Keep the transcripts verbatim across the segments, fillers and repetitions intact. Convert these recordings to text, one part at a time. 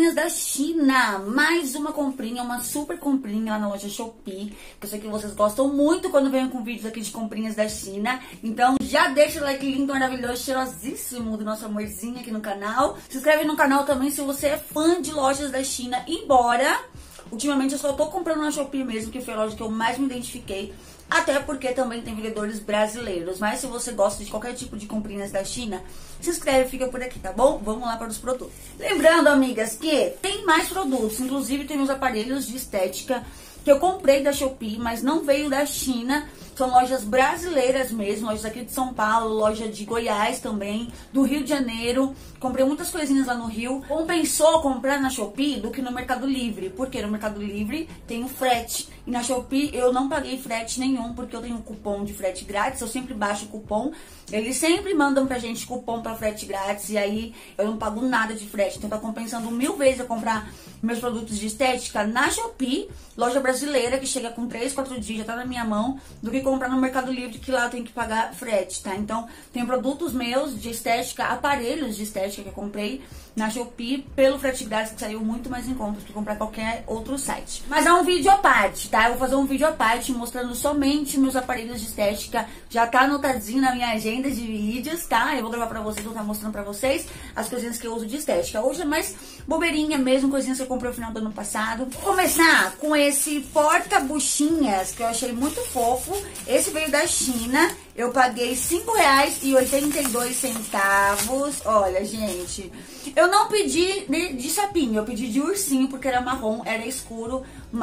comprinhas da China. Mais uma comprinha, uma super comprinha lá na loja Shopee. Que eu sei que vocês gostam muito quando venho com vídeos aqui de comprinhas da China. Então já deixa o like lindo, maravilhoso, cheirosíssimo do nosso amorzinho aqui no canal. Se inscreve no canal também se você é fã de lojas da China. Embora, ultimamente eu só tô comprando na Shopee mesmo, que foi a loja que eu mais me identifiquei. Até porque também tem vendedores brasileiros. Mas se você gosta de qualquer tipo de comprinhas da China, se inscreve e fica por aqui, tá bom? Vamos lá para os produtos. Lembrando, amigas, que tem mais produtos. Inclusive tem os aparelhos de estética que eu comprei da Shopee, mas não veio da China. São lojas brasileiras mesmo, lojas aqui de São Paulo, loja de Goiás também, do Rio de Janeiro. Comprei muitas coisinhas lá no Rio. Compensou comprar na Shopee do que no Mercado Livre, porque no Mercado Livre tem o frete. E na Shopee eu não paguei frete nenhum, porque eu tenho um cupom de frete grátis, eu sempre baixo o cupom. Eles sempre mandam pra gente cupom pra frete grátis, e aí eu não pago nada de frete. Então tá compensando mil vezes eu comprar meus produtos de estética na Shopee, loja brasileira, que chega com três, quatro dias, já tá na minha mão, do que comprar no Mercado Livre, que lá eu tenho que pagar frete, tá? Então, tem produtos meus de estética, aparelhos de estética que eu comprei na Shopee pelo frete grátis, que saiu muito mais em conta do que comprar qualquer outro site. Mas é um vídeo à parte, tá? Eu vou fazer um vídeo à parte mostrando somente meus aparelhos de estética. Já tá anotadinho na minha agenda de vídeos, tá? Eu vou gravar pra vocês, vou estar mostrando pra vocês as coisinhas que eu uso de estética. Hoje é mais bobeirinha mesmo, coisinhas que eu comprei no final do ano passado. Vou começar com esse porta-buchinhas, que eu achei muito fofo. Esse veio da China. Eu paguei cinco reais e oitenta e dois centavos. Olha, gente, eu não pedi de, de sapinho, eu pedi de ursinho, porque era marrom, era escuro.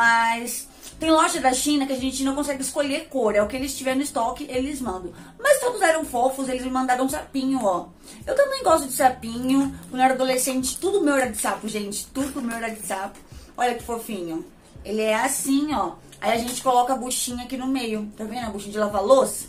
Mas tem loja da China que a gente não consegue escolher cor, é o que eles tiverem no estoque, eles mandam. Mas todos eram fofos, eles me mandaram sapinho, ó. Eu também gosto de sapinho. Quando eu era adolescente, tudo meu era de sapo, gente, tudo meu era de sapo. Olha que fofinho. Ele é assim, ó. Aí a gente coloca a buchinha aqui no meio, tá vendo? A buchinha de lavar louça.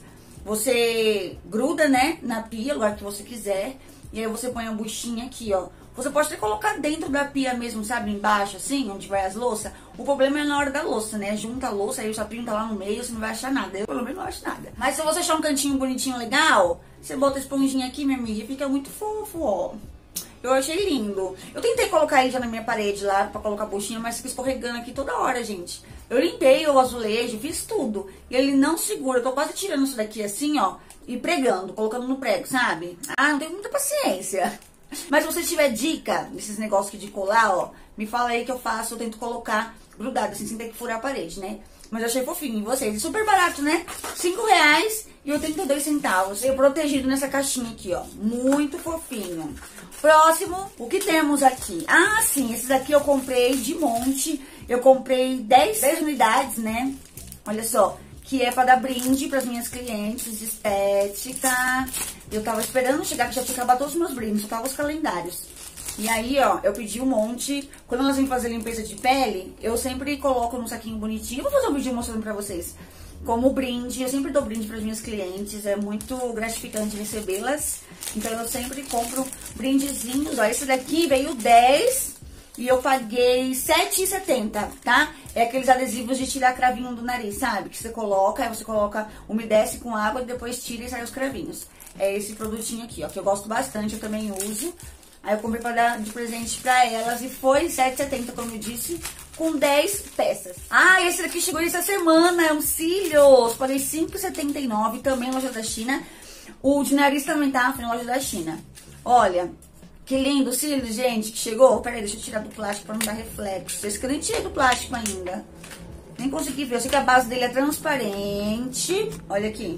Você gruda, né, na pia, lugar que você quiser. E aí você põe a buchinha aqui, ó. Você pode até colocar dentro da pia mesmo, sabe? Embaixo, assim, onde vai as louças. O problema é na hora da louça, né? Junta a louça, aí o sapinho tá lá no meio, você não vai achar nada. Eu, pelo menos, não acho nada. Mas se você achar um cantinho bonitinho, legal, você bota a esponjinha aqui, minha amiga, e fica muito fofo, ó. Eu achei lindo. Eu tentei colocar ele já na minha parede lá, pra colocar a buchinha, mas fica escorregando aqui toda hora, gente. Eu limpei o azulejo, fiz tudo. E ele não segura. Eu tô quase tirando isso daqui assim, ó, e pregando, colocando no prego, sabe? Ah, não tenho muita paciência. Mas se você tiver dica desses negócios aqui de colar, ó, me fala aí que eu faço, eu tento colocar grudado, assim, sem ter que furar a parede, né? Mas eu achei fofinho em vocês. E super barato, né? cinco reais e oitenta e dois centavos. Eu protegido nessa caixinha aqui, ó. Muito fofinho. Próximo, o que temos aqui? Ah, sim, esses aqui eu comprei de monte. Eu comprei dez, dez unidades, né? Olha só. Que é pra dar brinde pras minhas clientes de estética. Eu tava esperando chegar, que já tinha acabado todos os meus brindes, só tava os calendários. E aí, ó, eu pedi um monte. Quando elas vêm fazer limpeza de pele, eu sempre coloco num saquinho bonitinho. Eu vou fazer um vídeo mostrando pra vocês como brinde. Eu sempre dou brinde pras minhas clientes, é muito gratificante recebê-las. Então eu sempre compro brindezinhos. Ó, esse daqui veio dez e eu paguei sete reais e setenta centavos, tá? É aqueles adesivos de tirar cravinho do nariz, sabe? Que você coloca, aí você coloca, umedece com água e depois tira e sai os cravinhos. É esse produtinho aqui, ó, que eu gosto bastante, eu também uso. Aí eu comprei pra dar de presente pra elas e foi sete reais e setenta centavos, como eu disse, com dez peças. Ah, esse daqui chegou essa semana, é um cílios. Paguei cinco reais e setenta e nove centavos, também loja da China. O de nariz também tá na loja da China. Olha, que lindo o cílios, gente, que chegou. Peraí, deixa eu tirar do plástico pra não dar reflexo. Esse que eu nem tirei do plástico ainda. Nem consegui ver. Eu sei que a base dele é transparente. Olha aqui.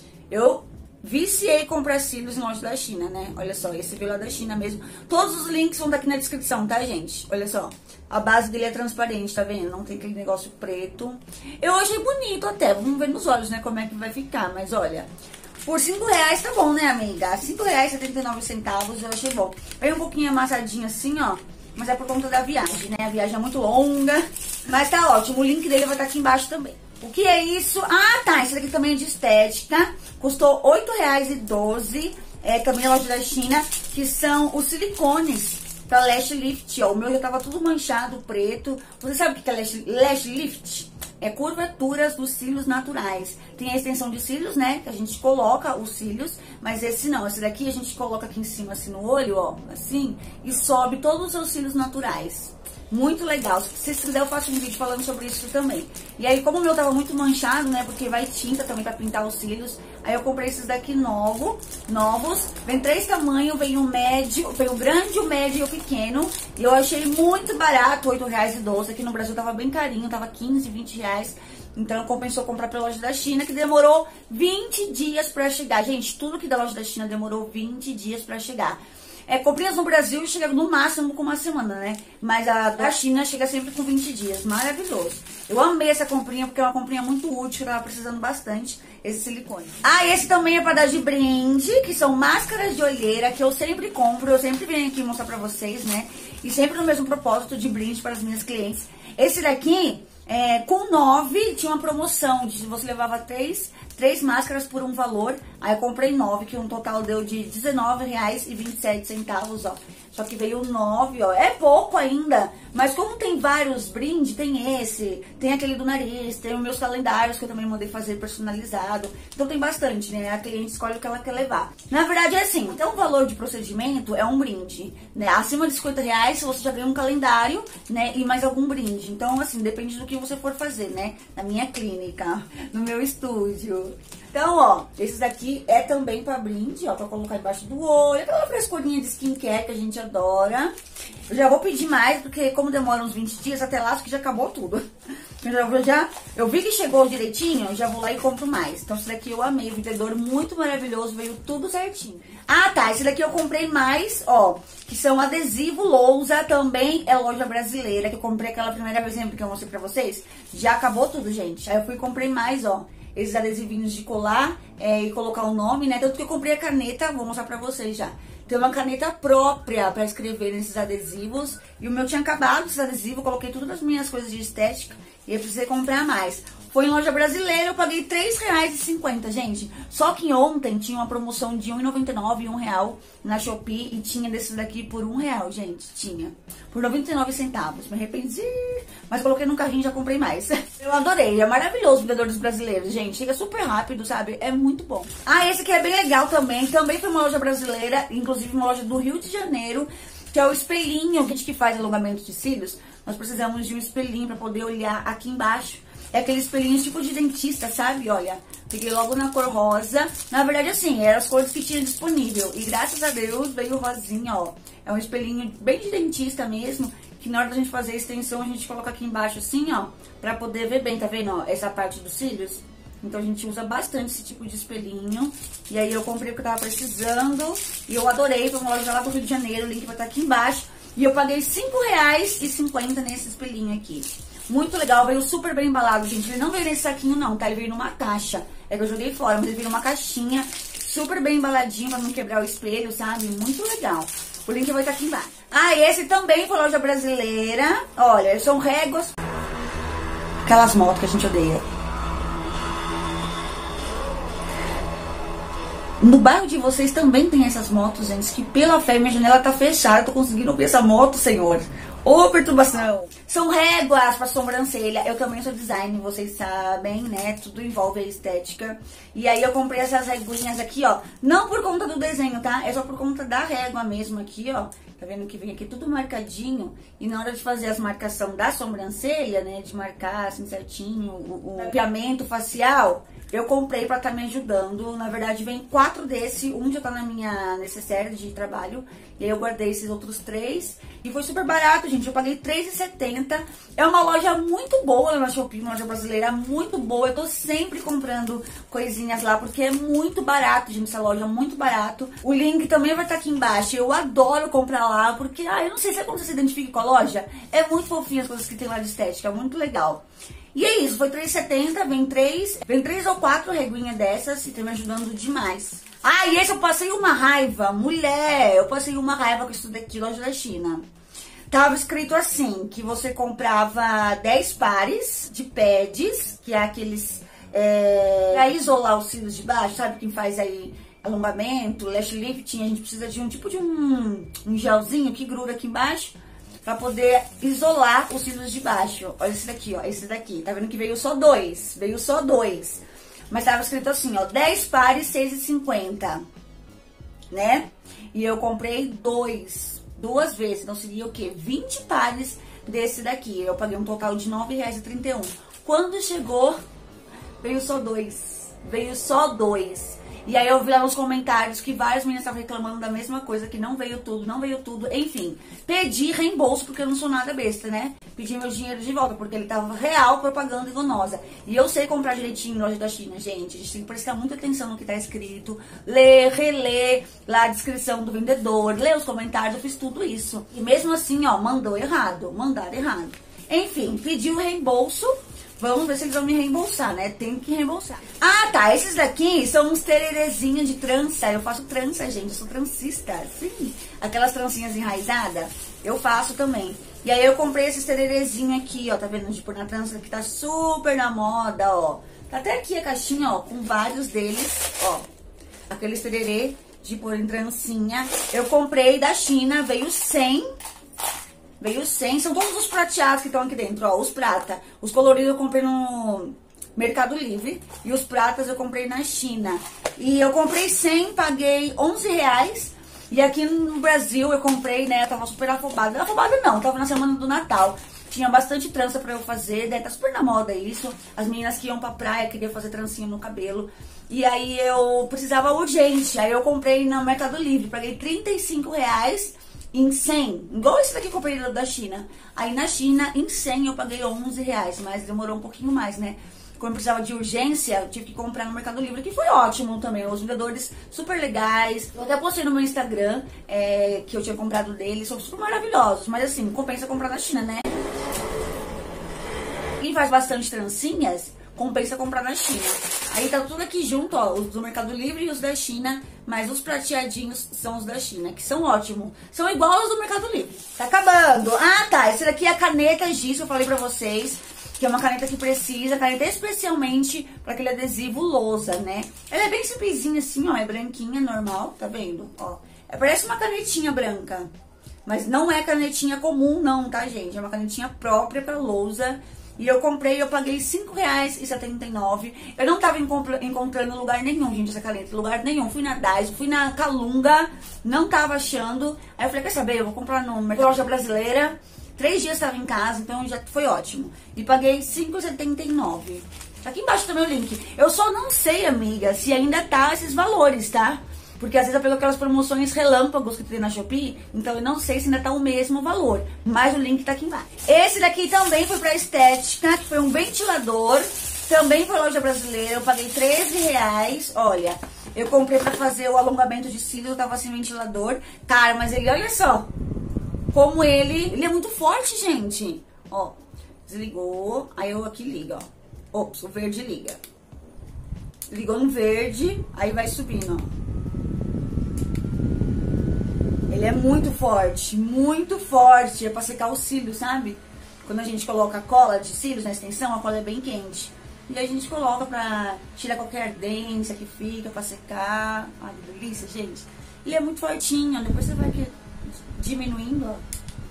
Eu viciei comprar cílios em loja da China, né? Olha só, esse veio lá da China mesmo. Todos os links vão estar aqui na descrição, tá, gente? Olha só. A base dele é transparente, tá vendo? Não tem aquele negócio preto. Eu achei bonito até. Vamos ver nos olhos, né, como é que vai ficar. Mas olha, por cinco reais tá bom, né, amiga? cinco reais e setenta e nove centavos eu achei bom. Veio um pouquinho amassadinho assim, ó. Mas é por conta da viagem, né? A viagem é muito longa. Mas tá ótimo. O link dele vai estar aqui embaixo também. O que é isso? Ah, tá. Esse daqui também é de estética. Custou oito reais e doze centavos. É também na loja da China. Que são os silicones pra Lash Lift, ó. O meu já tava tudo manchado, preto. Você sabe o que é Lash, Lash Lift? É curvaturas dos cílios naturais. Tem a extensão de cílios, né? Que a gente coloca os cílios, mas esse não. Esse daqui a gente coloca aqui em cima, assim, no olho, ó, assim, e sobe todos os seus cílios naturais. Muito legal. Se vocês quiserem, eu faço um vídeo falando sobre isso também. E aí, como o meu tava muito manchado, né? Porque vai tinta também pra pintar os cílios. Aí eu comprei esses daqui novo, novos. Vem três tamanhos, vem o médio, vem o grande, o médio e o pequeno. E eu achei muito barato, oito reais e doze. Aqui no Brasil tava bem carinho, tava quinze, vinte reais. Então compensou comprar pela loja da China, que demorou vinte dias pra chegar. Gente, tudo que da loja da China demorou vinte dias pra chegar. É, comprinhas no Brasil chega no máximo com uma semana, né? Mas a da China chega sempre com vinte dias. Maravilhoso. Eu amei essa comprinha, porque é uma comprinha muito útil, que eu tava precisando bastante, esse silicone. Ah, esse também é pra dar de brinde, que são máscaras de olheira, que eu sempre compro, eu sempre venho aqui mostrar pra vocês, né? E sempre no mesmo propósito de brinde para as minhas clientes. Esse daqui, é, com nove, tinha uma promoção, de você levava três... Três máscaras por um valor, aí eu comprei nove, que um total deu de dezenove reais e vinte e sete centavos, ó. Só que veio nove, ó. É pouco ainda, mas como tem vários brindes, tem esse, tem aquele do nariz, tem os meus calendários que eu também mandei fazer personalizado. Então tem bastante, né? A cliente escolhe o que ela quer levar. Na verdade é assim, então o valor de procedimento é um brinde, né? Acima de cinquenta reais você já ganha um calendário, né? E mais algum brinde. Então assim, depende do que você for fazer, né? Na minha clínica, no meu estúdio. Então, ó, esses daqui é também pra brinde, ó, pra colocar embaixo do olho. Aquela frescurinha de skincare que a gente adora. Eu já vou pedir mais, porque como demora uns vinte dias, até lá acho que já acabou tudo. Eu, já, eu vi que chegou direitinho, eu já vou lá e compro mais. Então, esse daqui eu amei, o vendedor muito maravilhoso, veio tudo certinho. Ah, tá, esse daqui eu comprei mais, ó, que são adesivo lousa, também é loja brasileira, que eu comprei aquela primeira vez, lembra que eu mostrei pra vocês? Já acabou tudo, gente. Aí eu fui e comprei mais, ó. Esses adesivinhos de colar é, e colocar o nome, né? Tanto que eu comprei a caneta, vou mostrar pra vocês já. Tem uma caneta própria pra escrever nesses adesivos. E o meu tinha acabado esses adesivos, coloquei tudo nas minhas coisas de estética e eu precisei comprar mais. Foi em loja brasileira, eu paguei três reais e cinquenta, gente. Só que ontem tinha uma promoção de um real e noventa e nove centavos e um real na Shopee. E tinha desses daqui por um real, gente. Tinha. Por noventa e nove centavos. Me arrependi. Mas coloquei no carrinho e já comprei mais. Eu adorei. É maravilhoso o vendedor dos brasileiros, gente. Chega super rápido, sabe? É muito bom. Ah, esse aqui é bem legal também. Também foi uma loja brasileira. Inclusive uma loja do Rio de Janeiro. Que é o espelhinho. A gente que faz alongamento de cílios. Nós precisamos de um espelhinho pra poder olhar aqui embaixo. É aquele espelhinho tipo de dentista, sabe? Olha, peguei logo na cor rosa. Na verdade, assim, eram as cores que tinha disponível. E graças a Deus veio o rosinha, ó. É um espelhinho bem de dentista mesmo. Que na hora da gente fazer a extensão, a gente coloca aqui embaixo assim, ó. Pra poder ver bem, tá vendo, ó? Essa parte dos cílios. Então a gente usa bastante esse tipo de espelhinho. E aí eu comprei o que eu tava precisando. E eu adorei, foi uma loja lá do Rio de Janeiro. O link vai estar aqui embaixo. E eu paguei cinco reais e cinquenta centavos nesse espelhinho aqui. Muito legal, veio super bem embalado, gente. Ele não veio nesse saquinho, não, tá? Ele veio numa caixa. É que eu joguei fora, mas ele veio numa caixinha. Super bem embaladinho pra não quebrar o espelho, sabe? Muito legal. O link vai estar aqui embaixo. Ah, e esse também foi loja brasileira. Olha, são réguas. Aquelas motos que a gente odeia. No bairro de vocês também tem essas motos, gente, que pela fé minha janela tá fechada. Tô conseguindo ver essa moto, senhor. Ô, perturbação. São réguas pra sobrancelha. Eu também sou design, vocês sabem, né? Tudo envolve a estética. E aí eu comprei essas réguinhas aqui, ó. Não por conta do desenho, tá? É só por conta da régua mesmo aqui, ó. Tá vendo que vem aqui tudo marcadinho. E na hora de fazer as marcação da sobrancelha, né? De marcar assim certinho o, o mapeamento facial, eu comprei pra tá me ajudando. Na verdade, vem quatro desse. Um já tá na minha necessaire de trabalho. E aí eu guardei esses outros três. E foi super barato, gente. Eu paguei três reais e setenta centavos. É uma loja muito boa na Shopee, uma loja brasileira muito boa. Eu tô sempre comprando coisinhas lá, porque é muito barato, gente. Essa loja é muito barato. O link também vai estar aqui embaixo. Eu adoro comprar lá, porque, ah, eu não sei se é como você se identifica com a loja. É muito fofinho as coisas que tem lá de estética. É muito legal. E é isso, foi três reais e setenta centavos, vem três, vem três ou quatro reguinhas dessas e tá me ajudando demais. Ah, e esse eu passei uma raiva, mulher, eu passei uma raiva com isso daqui, loja da China. Tava escrito assim, que você comprava dez pares de pads, que é aqueles, é, pra isolar os cílios de baixo, sabe quem faz aí alongamento, lash lifting, a gente precisa de um tipo de um, um gelzinho que gruda aqui embaixo pra poder isolar os cílios de baixo. Olha esse daqui, ó, esse daqui. Tá vendo que veio só dois? Veio só dois. Mas tava escrito assim, ó, dez pares, seis e cinquenta, né? E eu comprei dois, duas vezes, então seria o quê? vinte pares desse daqui. Eu paguei um total de nove reais e trinta e um. Quando chegou, veio só dois. Veio só dois. E aí eu vi lá nos comentários que várias meninas estavam reclamando da mesma coisa, que não veio tudo, não veio tudo. Enfim, pedi reembolso, porque eu não sou nada besta, né? Pedi meu dinheiro de volta, porque ele tava real propaganda enganosa. E eu sei comprar direitinho em loja da China, gente. A gente tem que prestar muita atenção no que tá escrito. Ler, reler lá a descrição do vendedor, ler os comentários, eu fiz tudo isso. E mesmo assim, ó, mandou errado, mandaram errado. Enfim, pedi o reembolso. Vamos ver se eles vão me reembolsar, né? Tem que reembolsar. Ah, tá. Esses daqui são uns tererezinhos de trança. Eu faço trança, gente. Eu sou trancista. Sim. Aquelas trancinhas enraizadas, eu faço também. E aí eu comprei esses tererezinhos aqui, ó. Tá vendo? De pôr na trança, que tá super na moda, ó. Tá até aqui a caixinha, ó, com vários deles, ó. Aqueles tererê de pôr em trancinha. Eu comprei da China, veio cem. Veio cem, são todos os prateados que estão aqui dentro, ó, os prata. Os coloridos eu comprei no Mercado Livre e os pratas eu comprei na China. E eu comprei cem, paguei onze reais. E aqui no Brasil eu comprei, né, eu tava super afobada. Afobada não, tava na semana do Natal. Tinha bastante trança pra eu fazer, né, tá super na moda isso. As meninas que iam pra praia queriam fazer trancinha no cabelo. E aí eu precisava urgente, aí eu comprei no Mercado Livre, paguei trinta e cinco reais. Em cem, igual esse daqui que eu comprei da China. Aí na China, em cem, eu paguei onze reais, mas demorou um pouquinho mais, né? Quando eu precisava de urgência, eu tive que comprar no Mercado Livre, que foi ótimo também. Os vendedores super legais. Eu até postei no meu Instagram é, que eu tinha comprado deles, são super maravilhosos. Mas assim, compensa comprar na China, né? Quem faz bastante trancinhas, compensa comprar na China. Aí tá tudo aqui junto, ó, os do Mercado Livre e os da China, mas os prateadinhos são os da China, que são ótimos. São igual aos do Mercado Livre. Tá acabando. Ah, tá, esse daqui é a caneta Giz, que eu falei pra vocês, que é uma caneta que precisa, caneta especialmente pra aquele adesivo lousa, né? Ela é bem simplesinha assim, ó, é branquinha, normal, tá vendo? Ó, é, parece uma canetinha branca, mas não é canetinha comum não, tá, gente? É uma canetinha própria pra lousa. E eu comprei, eu paguei cinco reais e setenta e nove. Eu não tava encontrando lugar nenhum, gente, essa caneta. Lugar nenhum. Fui na Dais, fui na Calunga, não tava achando. Aí eu falei, quer saber, eu vou comprar no Loja Brasileira. Três dias tava em casa, então já foi ótimo. E paguei cinco reais e setenta e nove. Aqui embaixo também o link. Eu só não sei, amiga, se ainda tá esses valores, tá? Porque às vezes eu pego aquelas promoções relâmpagos que tem na Shopee, então eu não sei se ainda tá o mesmo valor. Mas o link tá aqui embaixo. Esse daqui também foi pra estética, que foi um ventilador. Também foi Loja Brasileira, eu paguei treze reais. Olha, eu comprei pra fazer o alongamento de cílios, eu tava sem ventilador. Cara, mas ele, olha só, como ele... Ele é muito forte, gente. Ó, desligou, aí eu aqui liga, ó. Ops, o verde liga. Ligou no verde, aí vai subindo, ó. Ele é muito forte, muito forte. É pra secar os cílios, sabe? Quando a gente coloca cola de cílios na extensão, a cola é bem quente. E aí a gente coloca pra tirar qualquer ardência que fica, pra secar. Ai, que delícia, gente. Ele é muito fortinho, depois você vai diminuindo, ó.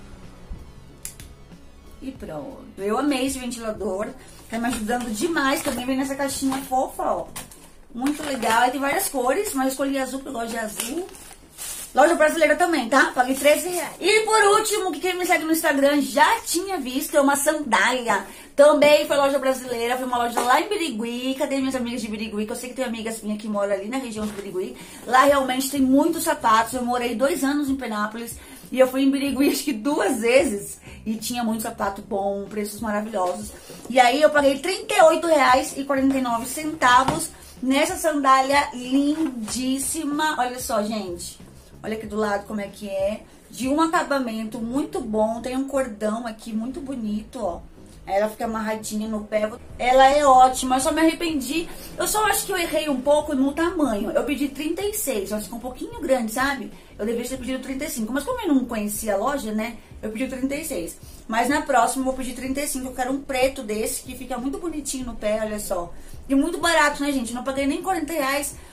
E pronto. Eu amei esse ventilador. Tá me ajudando demais. Também vem nessa caixinha fofa, ó. Muito legal. Aí tem várias cores, mas eu escolhi azul porque eu gosto de azul. Loja Brasileira também, tá? Paguei treze reais. E por último, que quem me segue no Instagram já tinha visto, é uma sandália. Também foi Loja Brasileira, foi uma loja lá em Birigui. Cadê minhas amigas de Birigui? Que eu sei que tem amigas minhas que moram ali na região de Birigui. Lá realmente tem muitos sapatos. Eu morei dois anos em Penápolis e eu fui em Birigui acho que duas vezes. E tinha muito sapato bom, preços maravilhosos. E aí eu paguei trinta e oito reais e quarenta e nove centavos nessa sandália lindíssima. Olha só, gente. Olha aqui do lado como é que é. De um acabamento muito bom. Tem um cordão aqui muito bonito, ó. Ela fica amarradinha no pé. Ela é ótima. Eu só me arrependi. Eu só acho que eu errei um pouco no tamanho. Eu pedi trinta e seis. Ela ficou um pouquinho grande, sabe? Eu deveria ter pedido trinta e cinco. Mas como eu não conhecia a loja, né? Eu pedi trinta e seis. Mas na próxima eu vou pedir trinta e cinco. Eu quero um preto desse que fica muito bonitinho no pé, olha só. E muito barato, né, gente? Não paguei nem quarenta reais.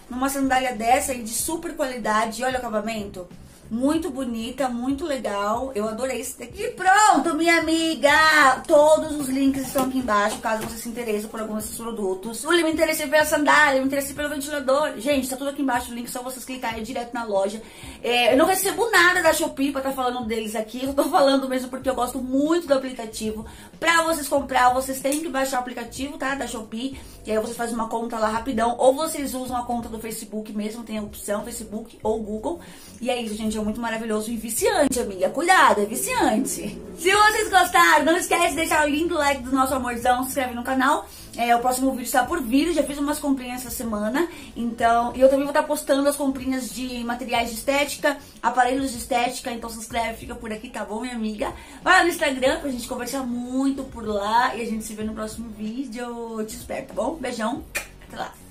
numa sandália dessa aí de super qualidade. Olha o acabamento. Muito bonita, muito legal. Eu adorei esse daqui. E pronto, minha amiga! Todos os links estão aqui embaixo, caso você se interesse por algum desses produtos. Eu me interessei pela sandália, eu me interessei pelo ventilador. Gente, tá tudo aqui embaixo o link, só vocês clicarem direto na loja. É, eu não recebo nada da Shopee pra estar tá falando deles aqui. Eu tô falando mesmo porque eu gosto muito do aplicativo. Pra vocês comprar, vocês têm que baixar o aplicativo, tá? Da Shopee. E aí vocês fazem uma conta lá rapidão. Ou vocês usam a conta do Facebook mesmo, tem a opção Facebook ou Google. E é isso, gente. É muito maravilhoso e viciante, amiga. Cuidado, é viciante. Se vocês gostaram, não esquece de deixar o link do like do nosso amorzão, se inscreve no canal. É, o próximo vídeo está por vir, já fiz umas comprinhas essa semana. Então, e eu também vou estar postando as comprinhas de materiais de estética, aparelhos de estética. Então se inscreve, fica por aqui, tá bom, minha amiga? Vai lá no Instagram pra gente conversar muito por lá. E a gente se vê no próximo vídeo. Eu te espero, tá bom? Beijão, até lá.